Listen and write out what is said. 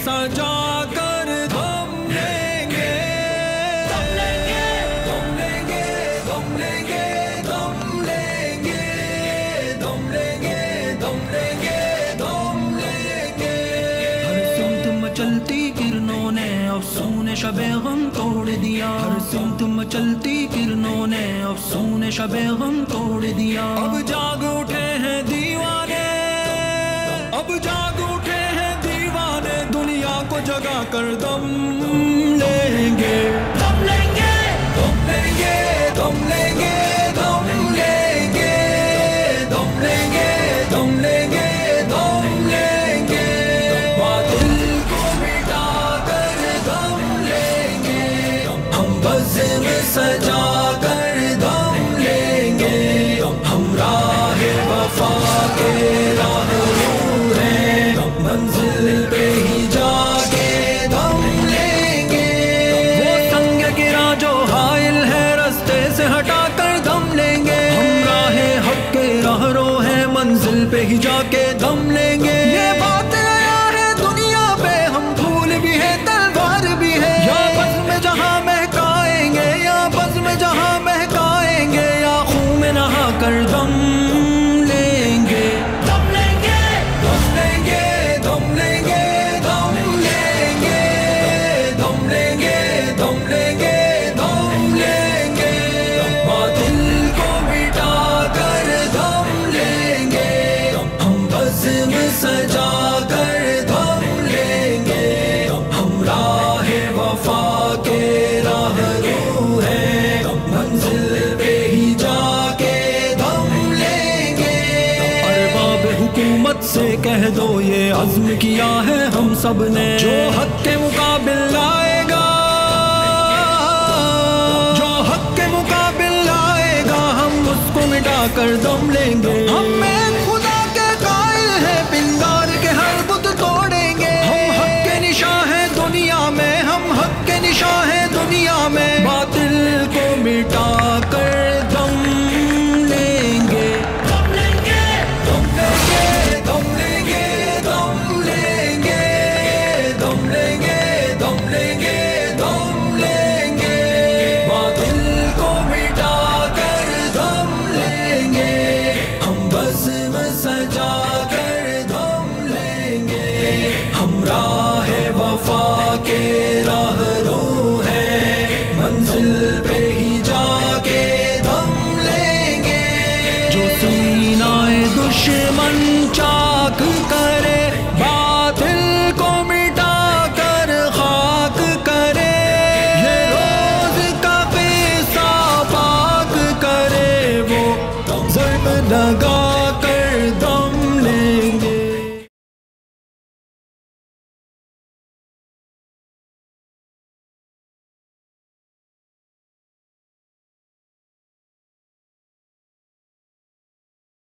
सजा कर दम लेंगे, दम लेंगे, दम लेंगे, दम लेंगे, दम लेंगे, दम लेंगे, दम लेंगे, दम लेंगे। हर सिमत मचलती किरणों ने अफ़सूने शबे गम तोड़ दिया, हर सिमत मचलती किरणों ने अफ़सूने शबे गम तोड़ दिया। अब जाग उठे हैं दीवाने, अब जाग उठे हैं दीवाने, दुनिया को जगा कर दम लेंगे, दम लेंगे, दम लेंगे, दम लेंगे, दम लेंगे, दम लेंगे, दम लेंगे, दम लेंगे। बातिल को मिटा कर दम लेंगे, हम बज़्म सजा कर दम लेंगे, हम राह वफा के राहरो हैं, मंजिल पे ही जाके दम लेंगे। वो संग गिरा जो हाइल है रास्ते से हटा कर दम लेंगे, हम राहे हक के राहरो हैं, मंजिल पे ही जाके दम लेंगे। ये बात आया है दुनिया पे, हम फूल भी है तलवार भी है, या बज़्म जहां महकाएंगे, या बज़्म जहां महकाएंगे, या खून में नहा कर दम लेंगे, दम लेंगे, दम लेंगे, दम लेंगे, दम लेंगे, दम लेंगे, दम लेंगे, दम लेंगे। बातिल को मिटा कर दम लेंगे, हम बज़्म सजा कर दम लेंगे, हम राह वफा के राहरो हैं, मंजिल पे ही जाके दम लेंगे। अरबाब हुकूमत से कह दो ये अज़्म किया है हम सब ने, जो हक के मुकाबिल आएगा, जो हक के मुकाबिल आएगा, हम उसको मिटा कर दम लेंगे। हम